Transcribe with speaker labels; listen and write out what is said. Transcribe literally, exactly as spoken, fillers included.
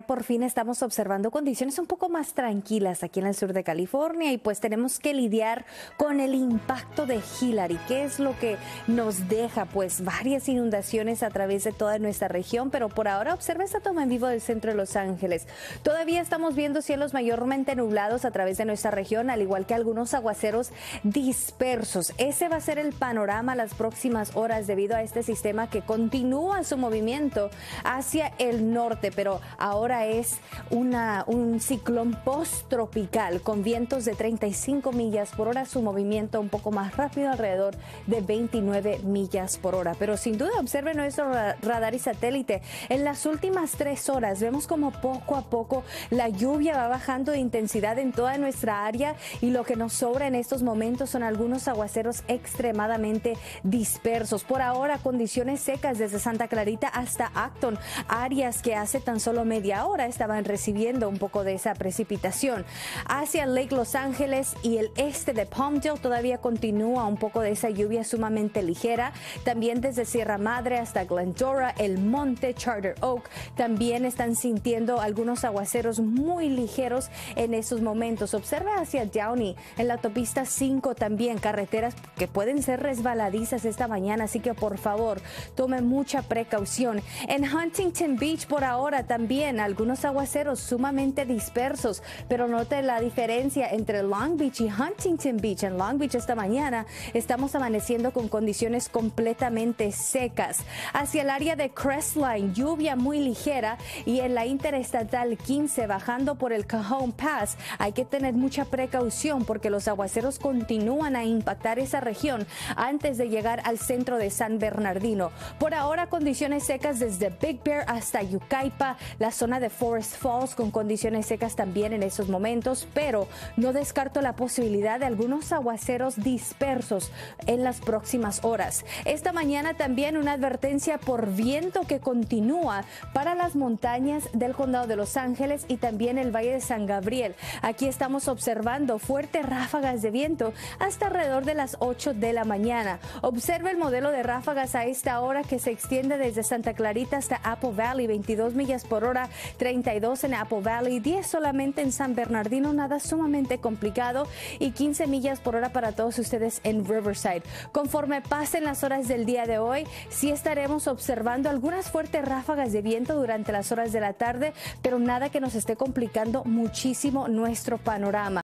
Speaker 1: por fin estamos observando condiciones un poco más tranquilas aquí en el sur de California y pues tenemos que lidiar con el impacto de Hillary. ¿Qué es lo que nos deja? Pues varias inundaciones a través de toda nuestra región, pero por ahora observa esta toma en vivo del centro de Los Ángeles. Todavía estamos viendo cielos mayormente nublados a través de nuestra región, al igual que algunos aguaceros dispersos. Ese va a ser el panorama las próximas horas debido a este sistema que continúa su movimiento hacia el norte, pero ahora es una, un ciclón post-tropical con vientos de treinta y cinco millas por hora, su movimiento un poco más rápido, alrededor de veintinueve millas por hora. Pero sin duda observe nuestro radar y satélite. En las últimas tres horas vemos como poco a poco la lluvia va bajando de intensidad en toda nuestra área y lo que nos sobra en estos momentos son algunos aguaceros extremadamente dispersos. Por ahora, condiciones secas desde Santa Clarita hasta Acton, áreas que hace tan solo media hora estaban recibiendo un poco de esa precipitación. Hacia Lake Los Ángeles y el este de Palmdale todavía continúa un poco de esa lluvia sumamente ligera. También desde Sierra Madre hasta Glendora, El Monte, Charter Oak, también están sintiendo algunos aguaceros muy ligeros en estos momentos. Observa hacia Downey, en la autopista cinco también, carreteras que pueden ser resbaladizas esta mañana, así que por favor tome mucha precaución. En Huntington Beach por ahora también algunos aguaceros sumamente dispersos, pero note la diferencia entre Long Beach y Huntington Beach. En Long Beach esta mañana estamos amaneciendo con condiciones completamente secas. Hacia el área de Crestline, lluvia muy ligera, y en la interestatal quince bajando por el Cajon Pass hay que tener mucha precaución porque los aguaceros continúan a impactar esa región antes de llegar al centro de San Bernardino. Por ahora condiciones secas desde Big Bear hasta Yucaipa, la zona de Forest Falls con condiciones secas también en esos momentos, pero no descarto la posibilidad de algunos aguaceros dispersos en las próximas horas. Esta mañana también una advertencia por viento que continúa para las montañas del condado de Los Ángeles y también el Valle de San Gabriel. Aquí estamos observando fuertes ráfagas de viento hasta alrededor de las ocho de la mañana. Observe el modelo de ráfagas a esta hora que se extiende desde Santa Clarita hasta Apple Valley, veintidós millas por hora, treinta y dos en Apple Valley, diez solamente en San Bernardino, nada sumamente complicado, y quince millas por hora para todos ustedes en Riverside. Conforme pasen las horas del día de hoy, sí estaremos observando algunas fuertes ráfagas de viento durante las horas de la tarde, pero nada que nos esté complicando muchísimo nuestro panorama.